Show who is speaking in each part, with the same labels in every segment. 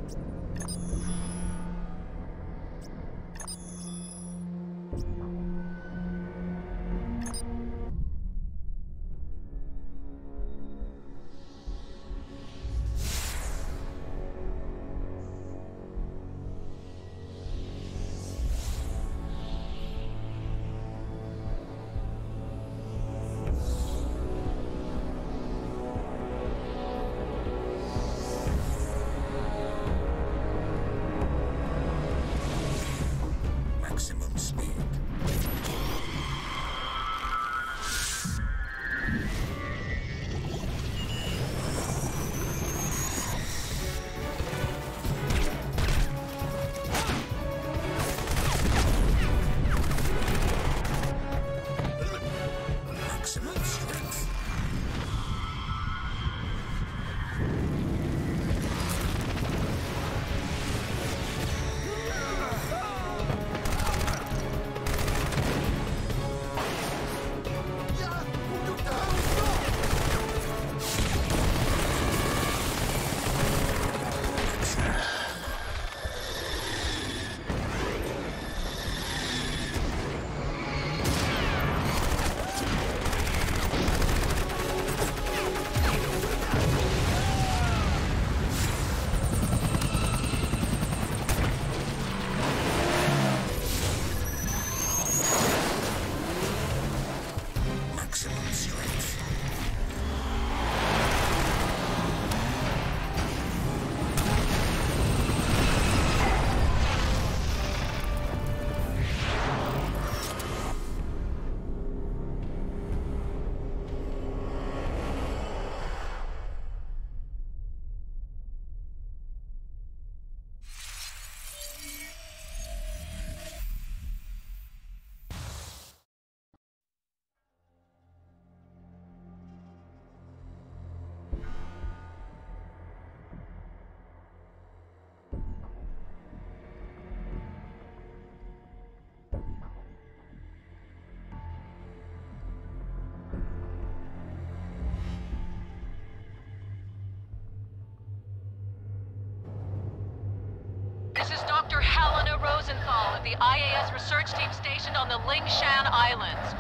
Speaker 1: Of the IAS research team stationed on the Lingshan Islands.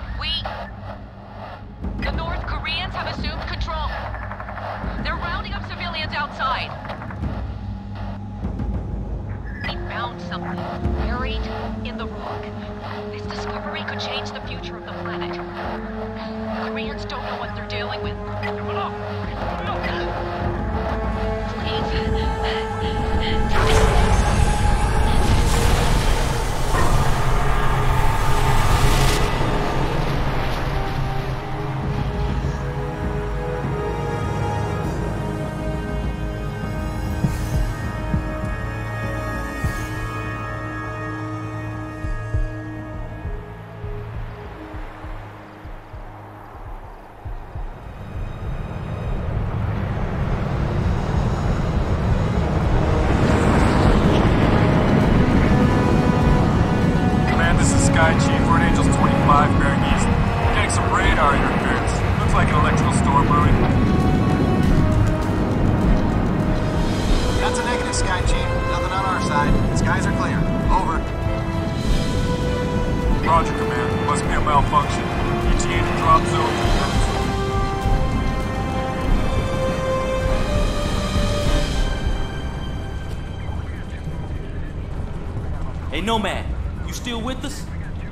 Speaker 1: The North Koreans have assumed control. They're rounding up civilians outside. We found something buried in the rock. This discovery could change the future of the planet. The Koreans don't know what they're dealing with.
Speaker 2: Hey, Nomad, you still with us?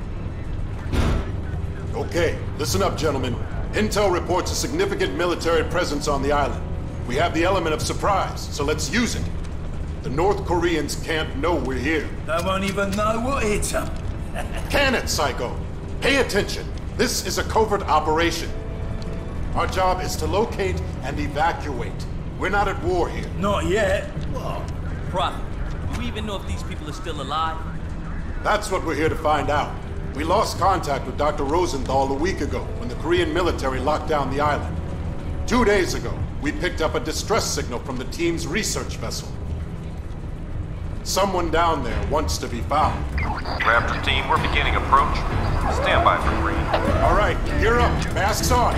Speaker 3: Okay, listen up, gentlemen. Intel reports a significant military presence on the island. We have the element of surprise, so let's use it. The North Koreans can't know we're here.
Speaker 4: They won't even know what hit them.
Speaker 3: Can it, Psycho? Pay attention. This is a covert operation. Our job is to locate and evacuate. We're not at war here.
Speaker 4: Not yet. What?
Speaker 2: Prophet, do we even know if these people are still alive?
Speaker 3: That's what we're here to find out. We lost contact with Dr. Rosenthal a week ago when the Korean military locked down the island. 2 days ago, we picked up a distress signal from the team's research vessel. Someone down there wants to be found.
Speaker 5: Raptor team, we're beginning approach. Stand by for green.
Speaker 3: All right, gear up. Masks on.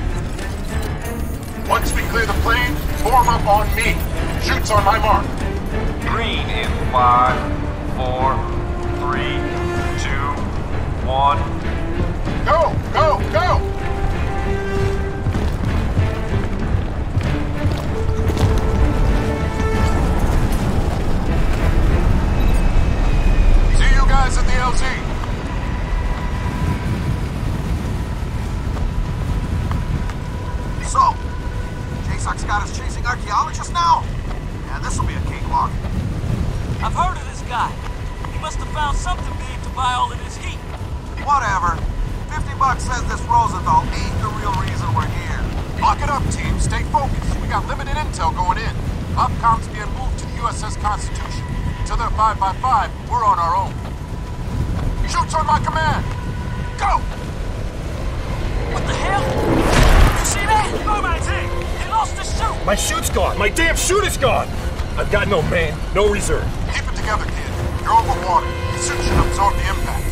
Speaker 3: Once we clear the plane, form up on me. Shoots on my mark.
Speaker 5: Green in 5, 4, 3, 2, 1.
Speaker 3: Go! Go! Go! See you guys at the LZ.
Speaker 6: So, Jason's got us chasing archaeologists now? Yeah, this'll be a cakewalk.
Speaker 7: I've heard of this guy. He must have found something big to buy all of this heat.
Speaker 6: Whatever. $50 says this Rosenthal ain't the real reason we're here.
Speaker 3: Lock it up, team. Stay focused. We got limited intel going in. Upcom's being moved to the USS Constitution. Until they're 5x5, we're on our own. Shoot on my command! Go!
Speaker 7: What the hell? You see that? Oh, my thing! He lost the chute!
Speaker 8: My chute's gone! My damn chute is gone! I've got no main, no reserve.
Speaker 3: Keep it together, kid. You're over water. The suit should absorb the impact.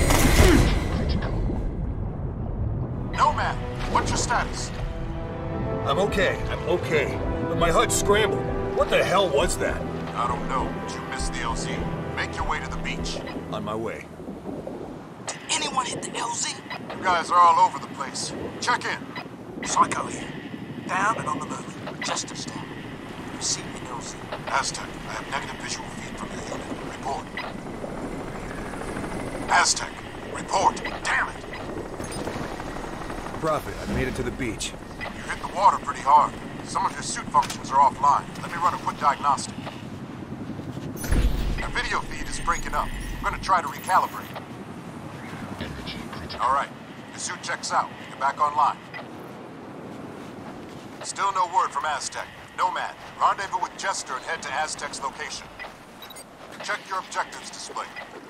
Speaker 3: Nomad, what's your status?
Speaker 8: I'm okay, But my HUD's scrambled. What the hell was that?
Speaker 3: I don't know, but you missed the LZ. Make your way to the beach.
Speaker 8: On my way.
Speaker 7: Did anyone hit the LZ?
Speaker 3: You guys are all over the place. Check in.
Speaker 6: Psycho here. Down and on the move.
Speaker 7: Justice down. You see me, LZ.
Speaker 3: Aztec, I have negative visual feed from your unit. Report. Aztec, report. Damn it!
Speaker 8: Prophet, I made it to the beach.
Speaker 3: You hit the water pretty hard. Some of your suit functions are offline. Let me run a quick diagnostic. Your video feed is breaking up. I'm gonna try to recalibrate. All right, your suit checks out. You're back online. Still no word from Aztec. Nomad, rendezvous with Jester and head to Aztec's location. Check your objectives display.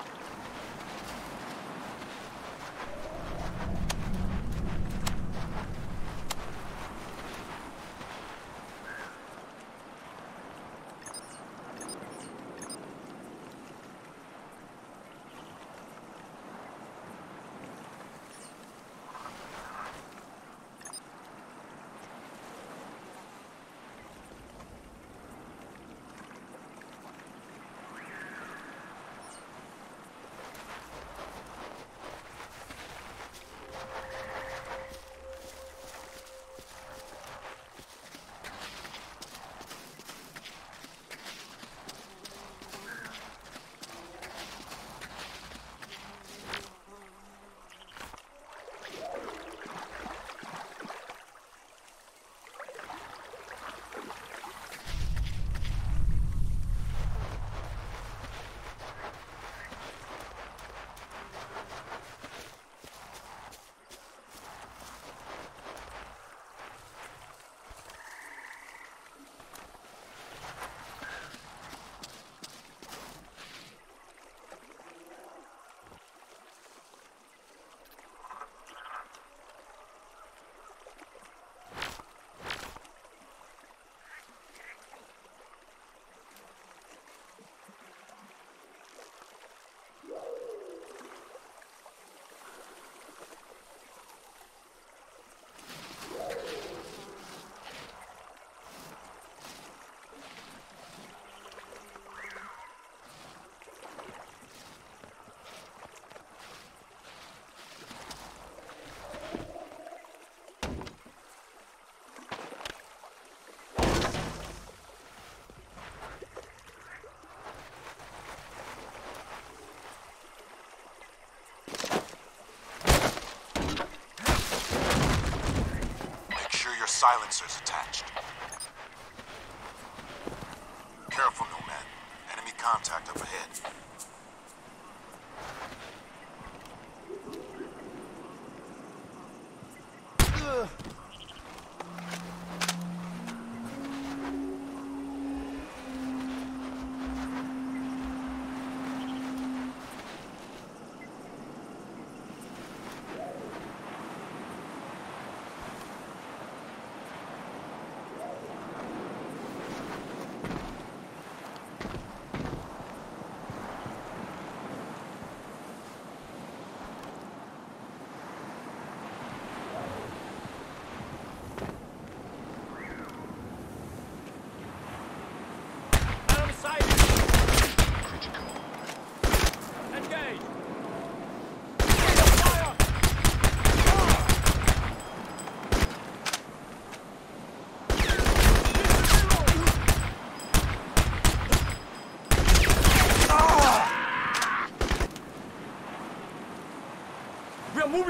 Speaker 3: Silencers attached. Careful, Nomad. Enemy contact up ahead.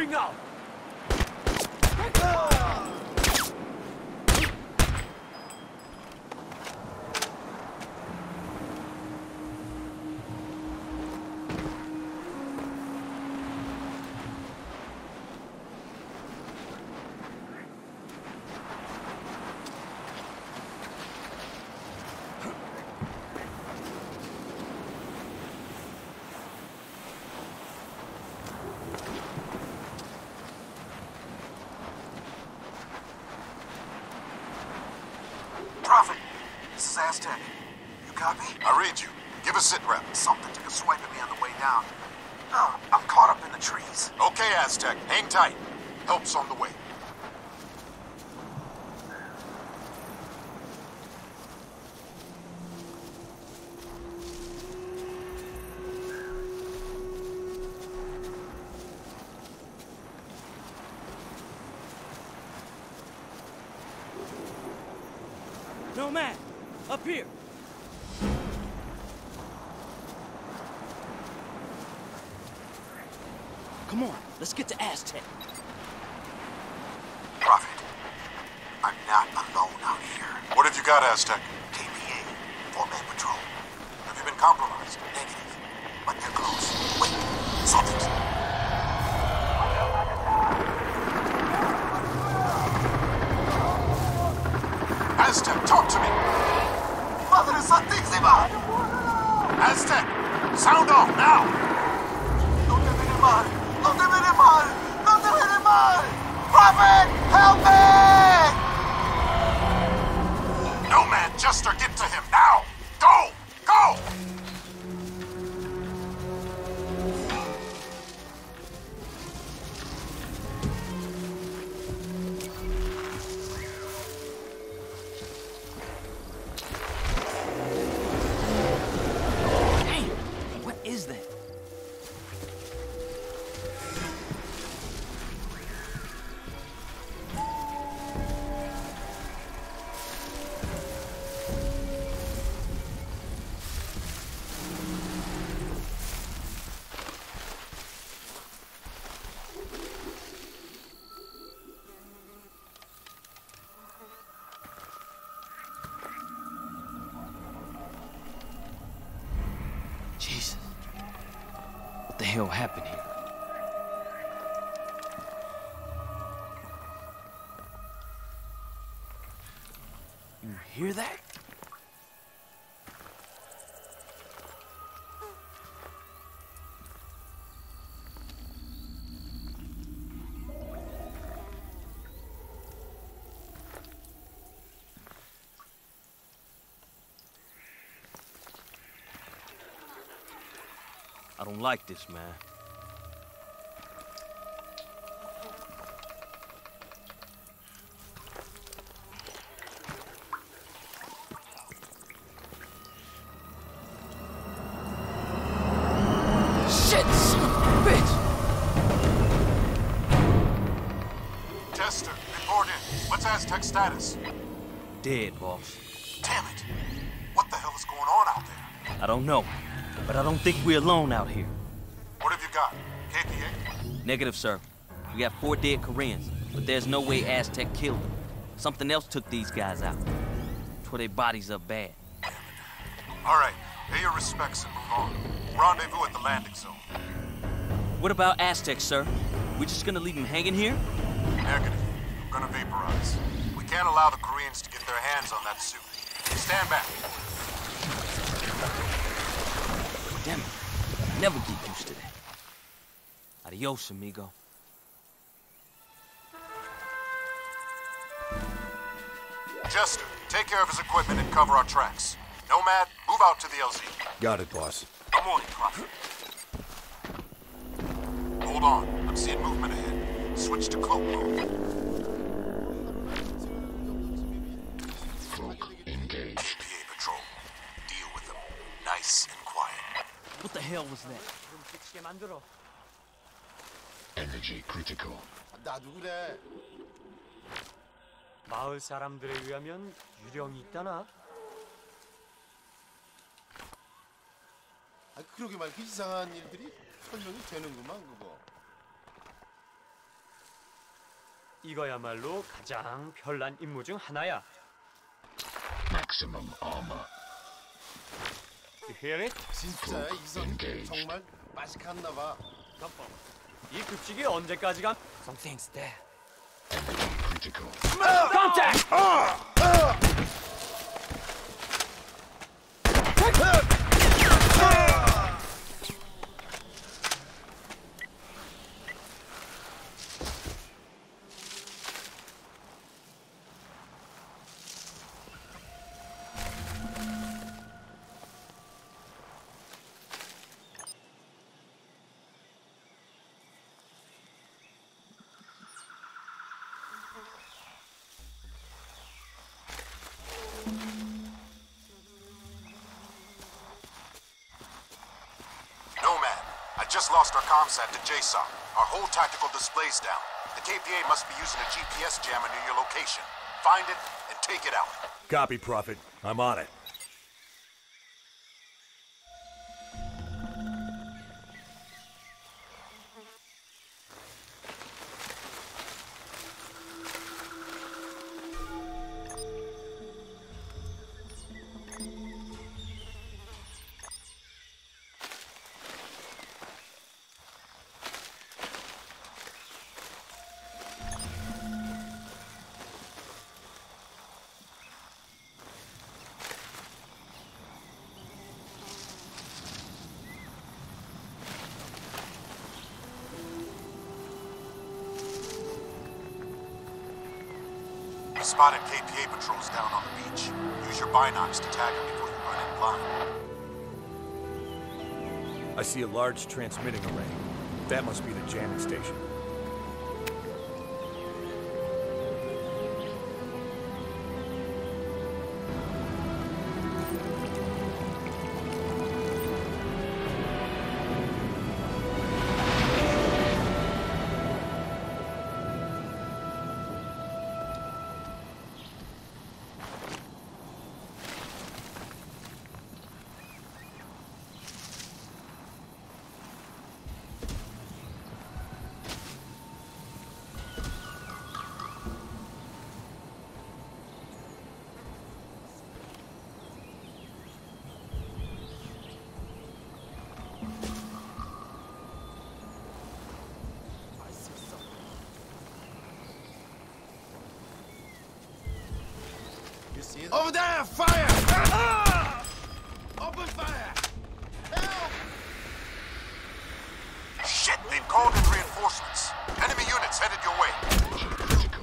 Speaker 7: moving now!
Speaker 6: Prophet, this is Aztec. You copy?
Speaker 3: I read you. Give a sit rep.
Speaker 6: Something took a swipe at me on the way down. Oh, I'm caught up in the trees.
Speaker 3: Okay, Aztec. Hang tight. Help's on the way.
Speaker 2: Nomad, up here. Come on, let's get to Aztec.
Speaker 6: Prophet, I'm not alone out here.
Speaker 3: What have you got, Aztec?
Speaker 6: KPA, 4-man patrol.
Speaker 3: Have you been compromised?
Speaker 6: Negative, but they're close. Wait, something's...
Speaker 3: Aztec, talk to me!
Speaker 6: Madre Santísima!
Speaker 3: Aztec, sound off now!
Speaker 6: No te viene mal! No te viene mal! No te viene mal! Prophet, help me!
Speaker 3: Nomad, Jester, get to him now! Go! Go!
Speaker 2: Jesus. What the hell happened here? You hear that? I don't like this, man. Shit, son of a bitch!
Speaker 3: Jester, report in. What's Aztec status?
Speaker 2: Dead, boss.
Speaker 3: Damn it! What the hell is going on out there?
Speaker 2: I don't know, but I don't think we're alone out here.
Speaker 3: What have you got? KPA?
Speaker 2: Negative, sir. We got 4 dead Koreans, but there's no way Aztec killed them. Something else took these guys out. Tore their bodies up bad.
Speaker 3: All right, pay your respects and move on. Rendezvous at the landing zone.
Speaker 2: What about Aztec, sir? We just gonna leave him hanging here?
Speaker 3: Negative. I'm gonna vaporize. We can't allow the Koreans to get their hands on that suit. Stand back.
Speaker 2: Damn it. Never get used to that. Adios, amigo.
Speaker 3: Jester, take care of his equipment and cover our tracks. Nomad, move out to the LZ.
Speaker 8: Got it, boss.
Speaker 3: I'm on it, Prophet. Hold on. I'm seeing movement ahead. Switch to cloak mode.
Speaker 9: Cloak engaged.
Speaker 3: KPA patrol. Deal with them. Nice and quiet.
Speaker 2: What the hell was that?
Speaker 9: Energy critical.
Speaker 10: 나도 그래.
Speaker 11: 마을 사람들에 의하면 유령이 있다나?
Speaker 10: 그러게 말이야. 이상한 일들이 설명이 되는구만 그거.
Speaker 11: 이거야말로 가장 별난 임무 중 하나야.
Speaker 9: Maximum armor.
Speaker 11: You hear it?
Speaker 10: 진짜 이성 정말 맛이 갔나 봐.
Speaker 11: 이 급식이 언제까지 감? Something's there.
Speaker 9: Energy critical.
Speaker 11: Contact!
Speaker 3: Just lost our comsat to JSOC. Our whole tactical display's down. The KPA must be using a GPS jammer near your location. Find it and take it out.
Speaker 8: Copy, Prophet. I'm on it.
Speaker 3: We spotted KPA patrols down on the beach. Use your binocs to tag them before you run in blind.
Speaker 8: I see a large transmitting array. That must be the jamming station.
Speaker 10: Over there! Fire! Open fire! Help!
Speaker 3: Shit! They've called in reinforcements. Enemy units headed your way.
Speaker 9: Critical.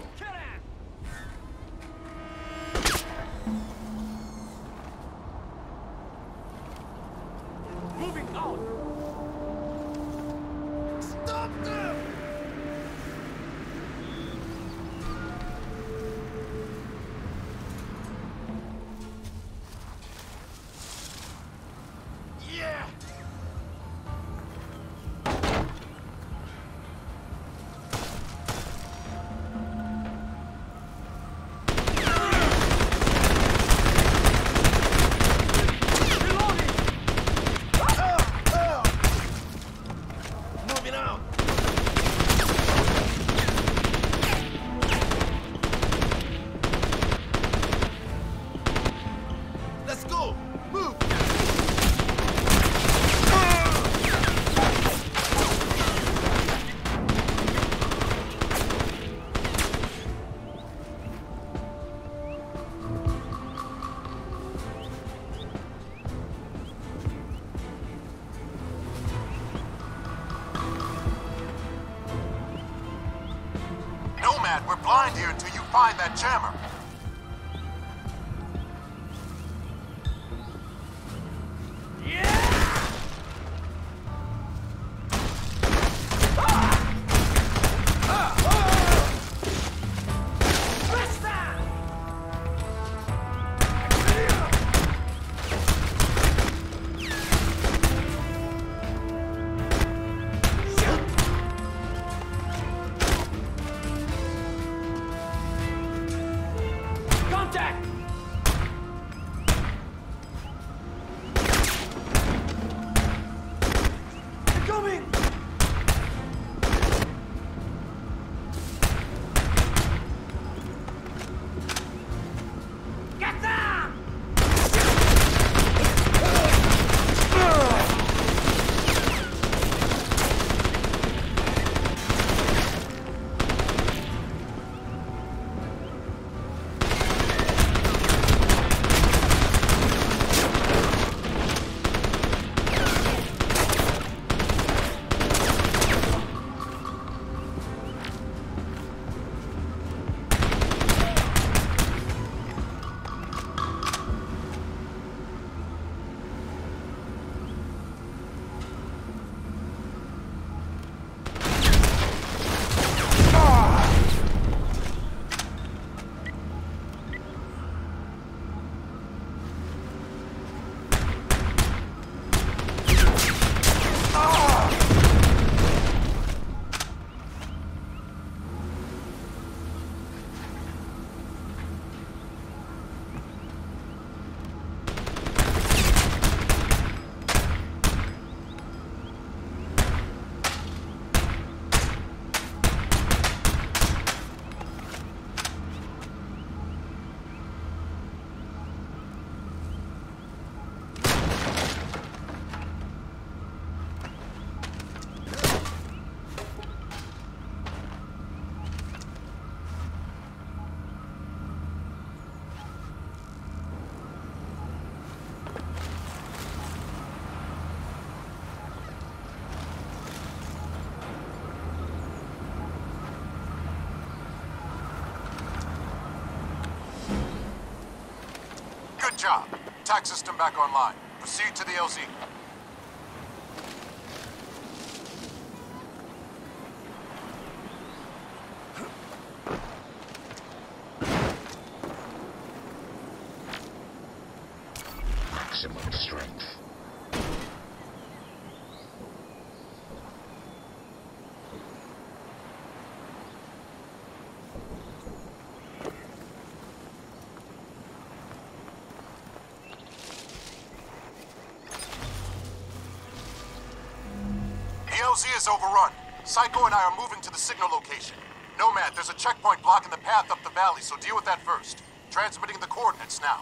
Speaker 11: Moving out!
Speaker 10: Stop them! Yeah! Moving out! Let's go! Move!
Speaker 3: Nomad, we're blind here until you find that jammer. Good job. Attack system back online. Proceed to the LZ.
Speaker 9: Maximum strength.
Speaker 3: The LZ is overrun. Psycho and I are moving to the signal location. Nomad, there's a checkpoint blocking the path up the valley, so deal with that first. Transmitting the coordinates now.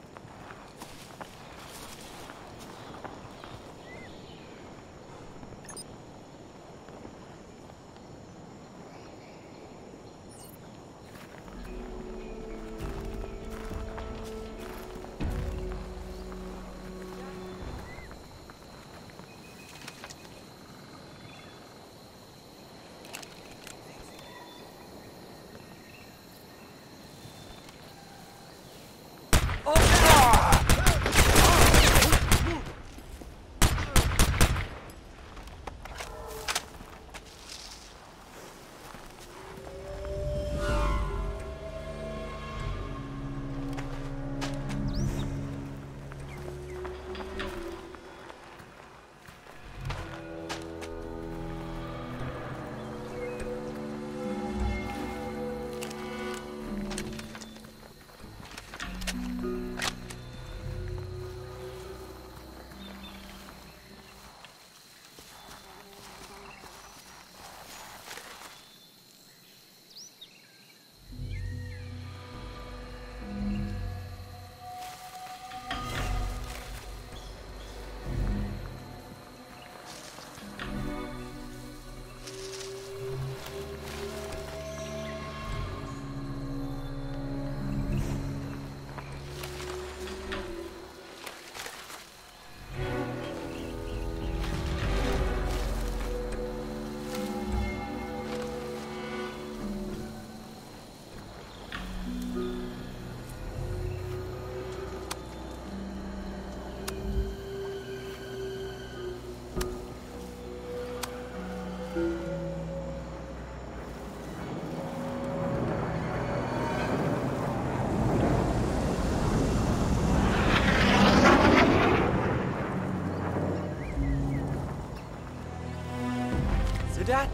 Speaker 11: that?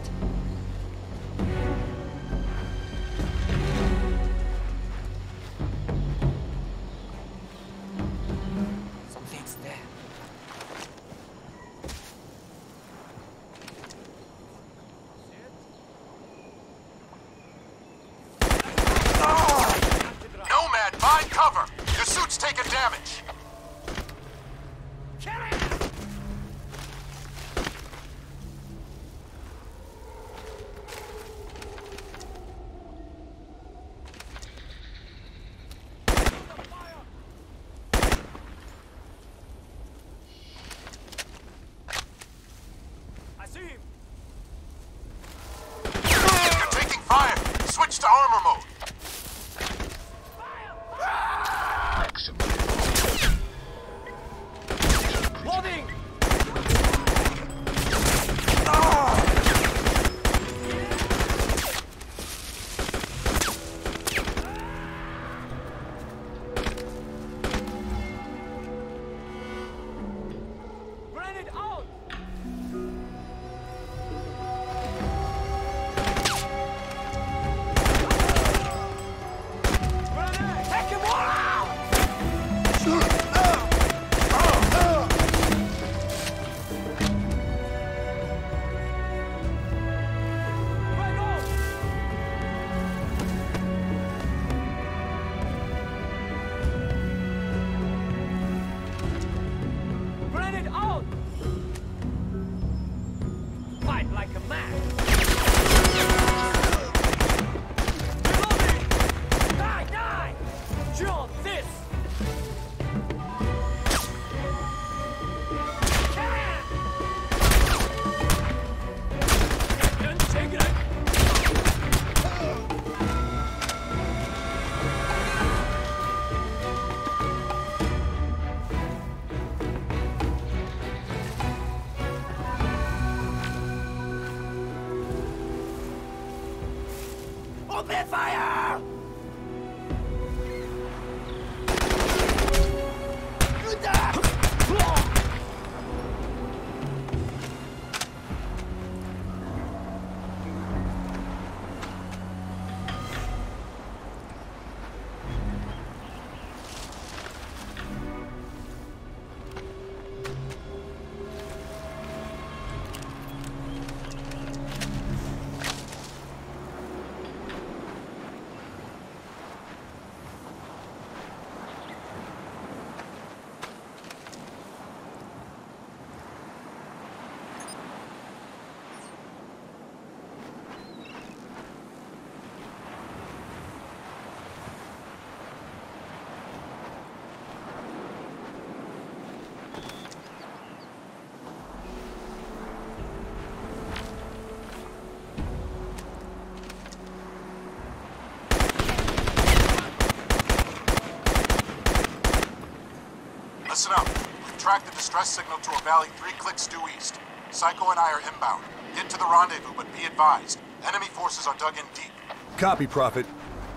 Speaker 11: Something's there.
Speaker 3: Nomad, find cover! Your suit's taking damage! You're taking fire! Switch to armor mode!
Speaker 11: Loading! Grenade out! Grenade! Take him out!
Speaker 10: Open fire!
Speaker 3: Listen up. We've tracked the distress signal to a valley 3 clicks due east. Psycho and I are inbound. Get to the rendezvous, but be advised. Enemy forces are dug in deep.
Speaker 8: Copy, Prophet.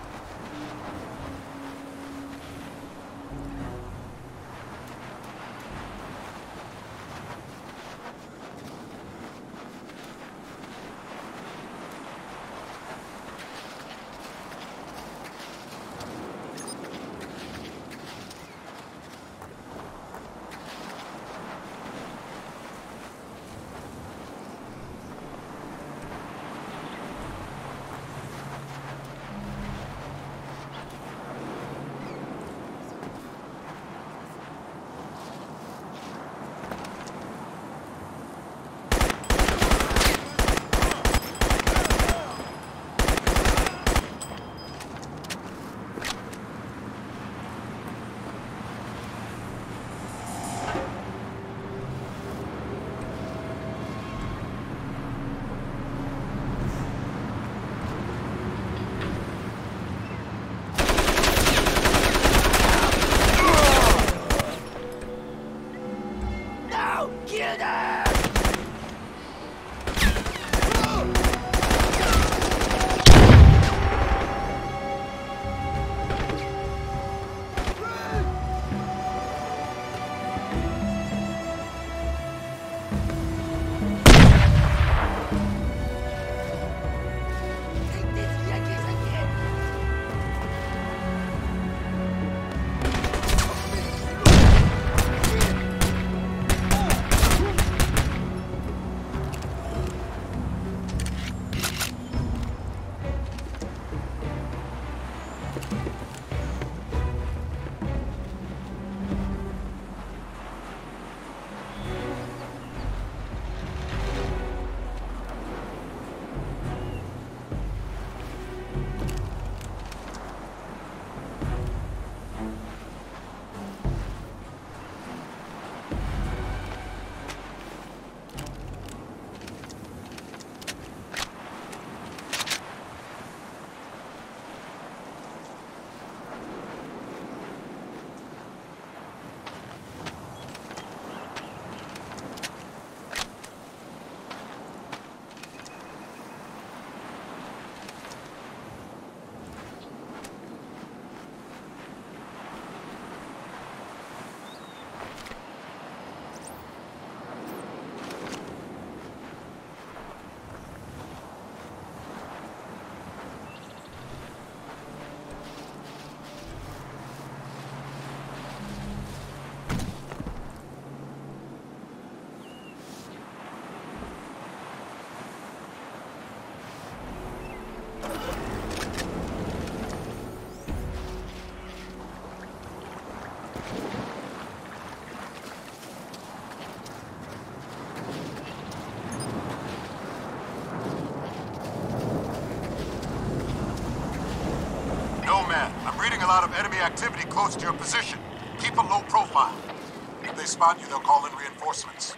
Speaker 3: A lot of enemy activity close to your position. Keep a low profile. If they spot you, they'll call in reinforcements.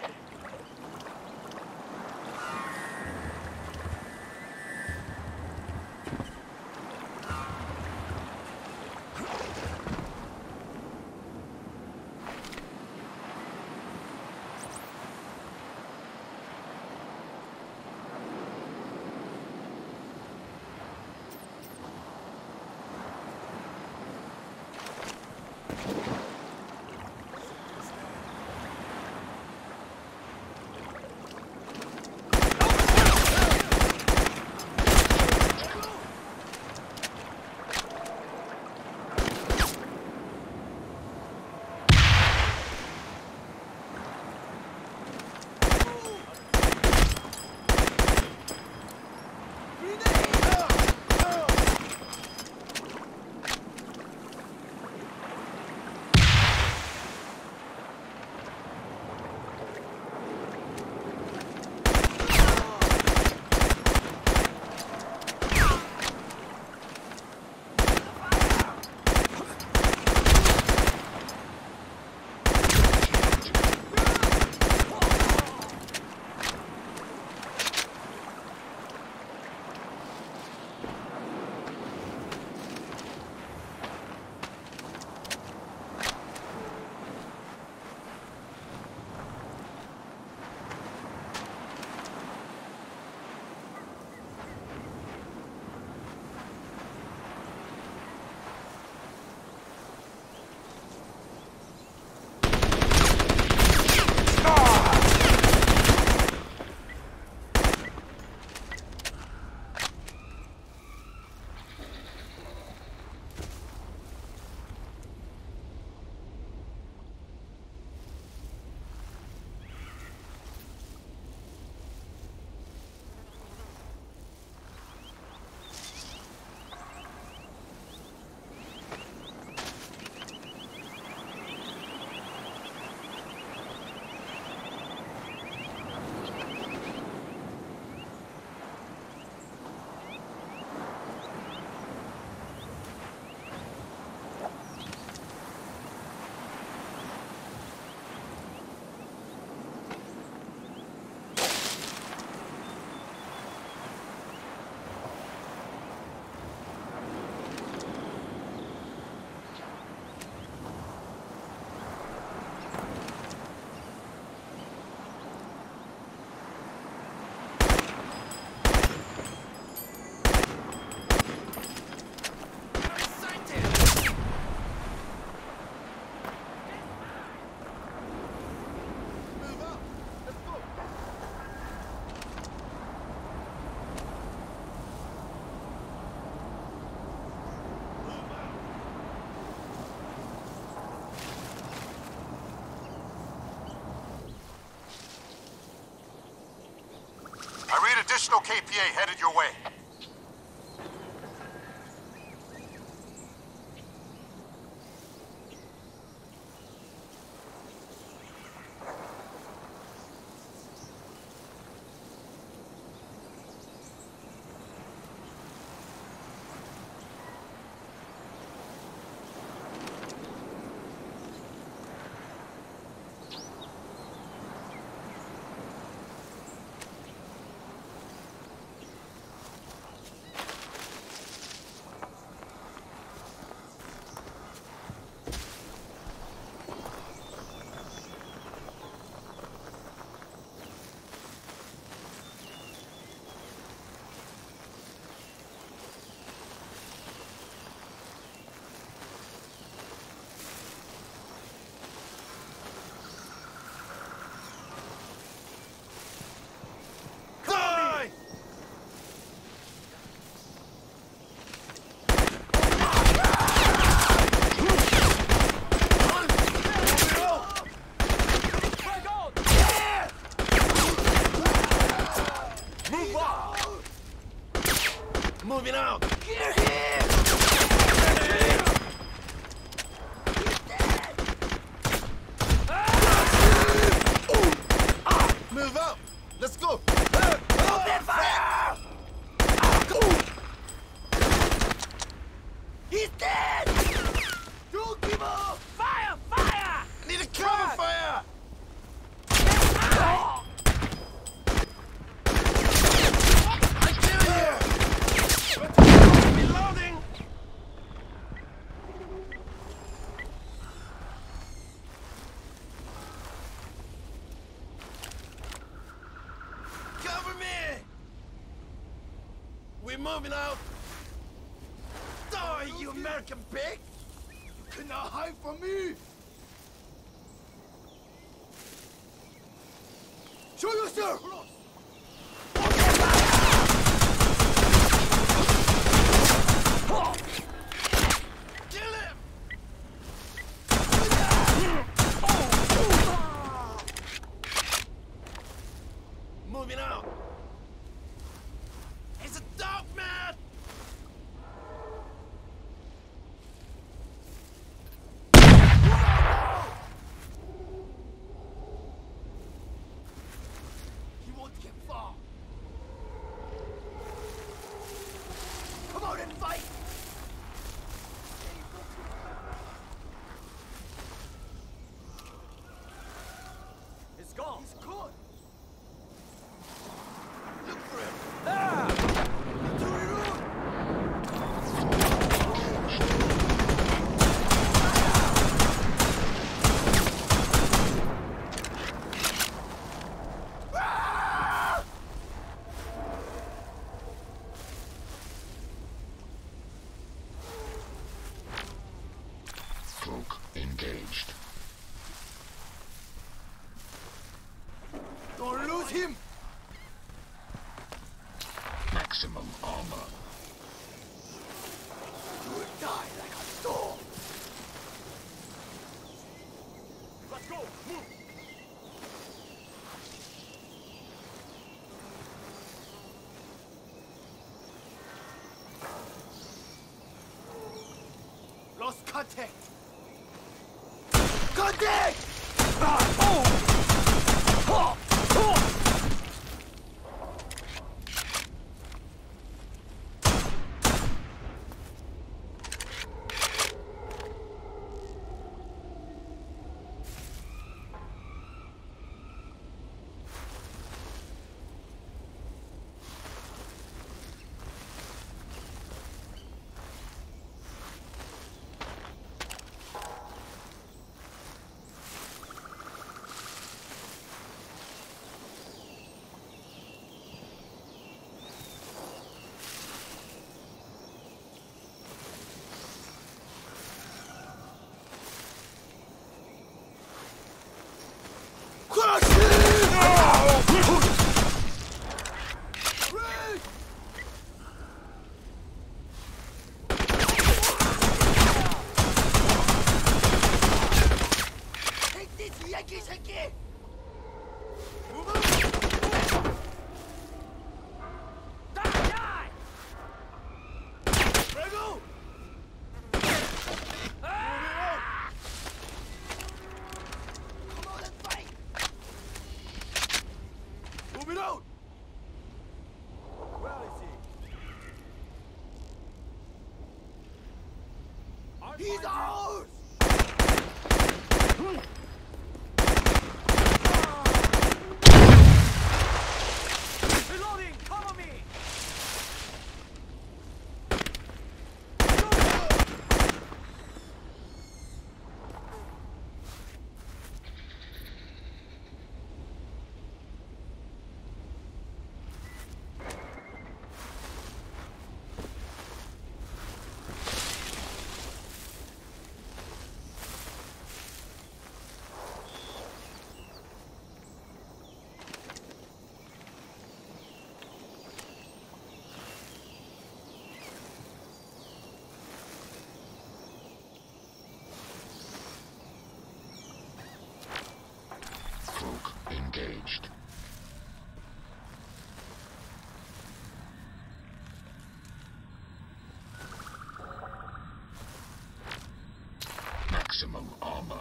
Speaker 3: additional KPA headed your way.
Speaker 10: Moving out! Move up! Let's go! Open fire! He's dead! Don't give up! Fire! Fire! Need a cover fire! We're moving out! Die, you American pig! You cannot hide from me! Show yourself! Kill him! Moving out! He's a dog man! He won't get far. Come out and fight!
Speaker 11: It's gone.
Speaker 10: He's caught! Look for him!
Speaker 11: Ah!
Speaker 9: Cloak engaged.
Speaker 10: Don't lose him!
Speaker 9: Maximum armor.
Speaker 10: You will die like a dog!
Speaker 11: Let's go! Move!
Speaker 10: Lost contact! Contact!
Speaker 9: engaged. Maximum armor.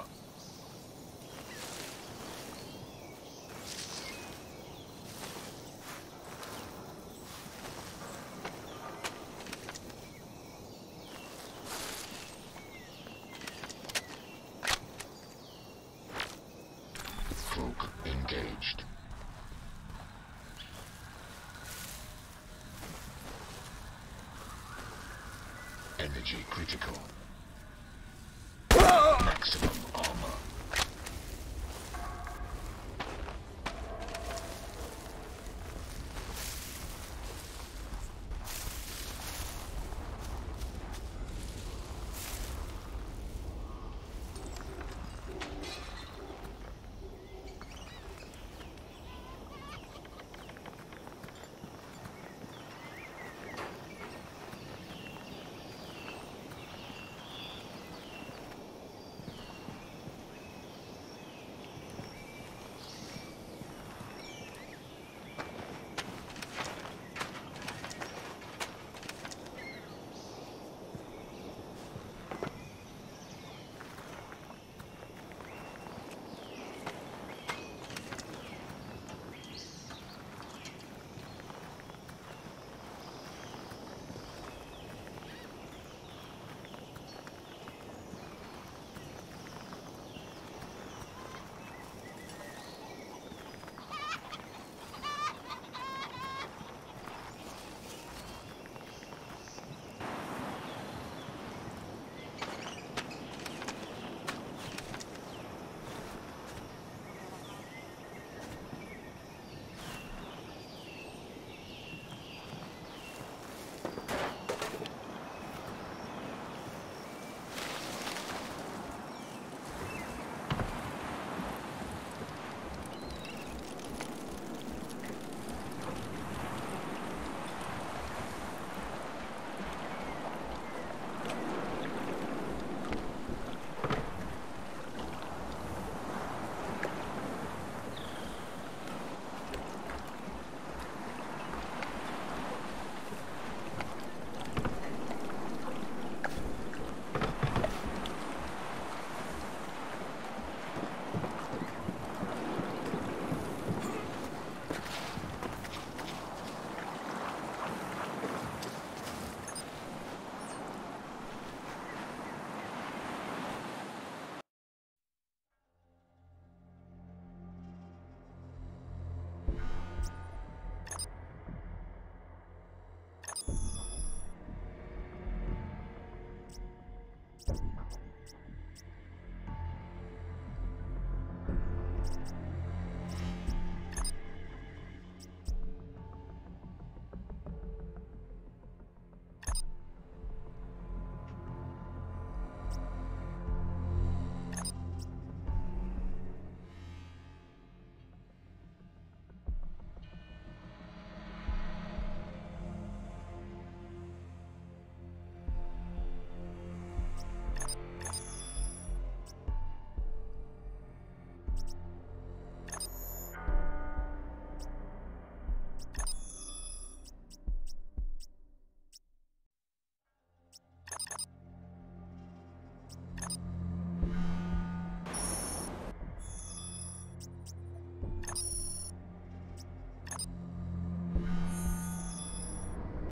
Speaker 9: Cloak engaged. Energy critical. Maximum